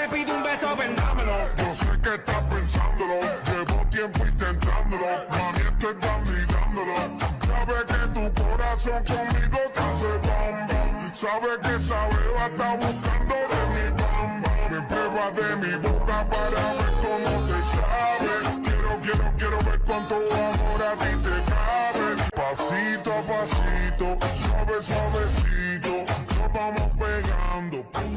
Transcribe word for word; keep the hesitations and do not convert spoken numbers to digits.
te pide un beso, vendámelo. Yo sé que estás pensándolo, llevo tiempo intentándolo, mami estoy dándolo. Sabe que tu corazón conmigo te hace bam bam. Sabe que esa beba está buscando de mi bam bam. Me prueba de mi boca para ver cómo te sabe. Quiero, quiero, quiero ver cuánto amor a ti te cabe. Pasito a pasito, suave, suavecito, nos vamos pegando.